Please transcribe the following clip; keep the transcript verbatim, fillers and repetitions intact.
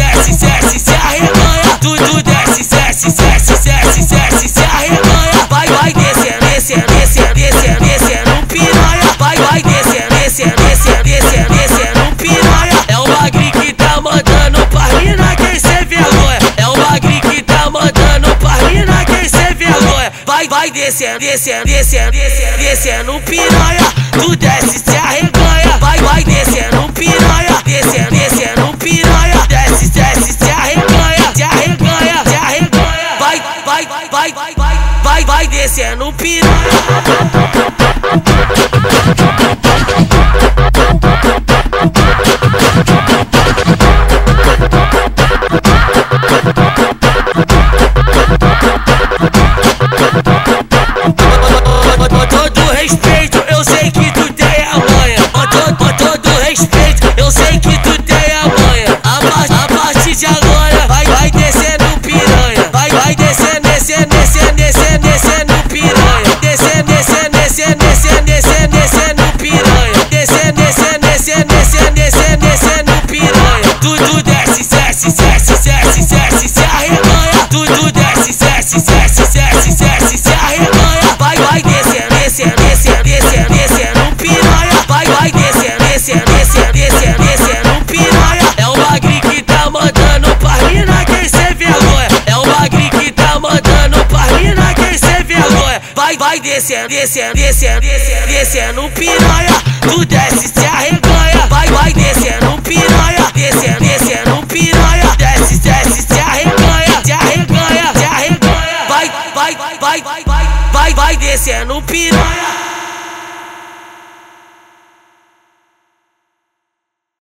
desce, desce, se arreganha. Tu, tu desce, desce, desce, desce, desce, se arreganha. Vai, vai descendo, descendo, descendo, descendo, descendo piranha. Vai, vai descendo, descendo, descendo, descendo, descendo piranha. É o Magrinho que tá mandando pras mina quem cê vergonha. É o Magrinho que tá mandando pras mina quem cê vergonha. Vai, vai descendo, descendo, descendo, descendo, descendo piranha. Tu desce, se arreganha. Vai, vai descendo piranha. Descendo, descendo piranha. Desce, desce, se arreganha. Se arreganha, se arreganha. Vai, vai, vai, vai, vai, vai, vai descendo piranha. Com todo respeito, eu sei que tu tem a manha. Com todo, com todo respeito, eu sei que tu tem a manha. A, a partir de agora, vai, vai descendo piranha. Vai, vai descendo, descendo, descendo, descendo, descendo piranha. Descendo, descendo, descendo, descendo, descendo, descendo piranha. Descendo, descendo, descendo, descendo, descendo, descendo piranha. Tu, tu desce, desce, desce, desce, desce, se arreganha. Tu, tu desce, desce, desce, desce, desce, se arreganha. Vai, vai descendo, descendo, descendo, descendo, descendo piranha. Vai, vai descendo, descendo, descendo, descendo, descendo piranha. É o Magrinho que tá mandando pras mina quem cê vergonha. É o Magrinho que tá mandando pras mina quem cê vergonha. Vai, vai descendo, descendo, descendo, descendo, descendo piranha. Tu desce, se arreganha. Vai, vai descendo piranha. Descendo, descendo piranha. Desce, desce, se arreganha. Se arreganha, se arreganha. Vai, vai, vai, vai, vai, vai, vai descendo piranha.